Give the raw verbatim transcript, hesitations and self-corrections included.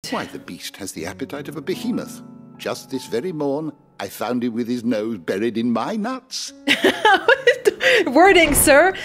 Why, the beast has the appetite of a behemoth. Just this very morn, I found him with his nose buried in my nuts. Wording, sir.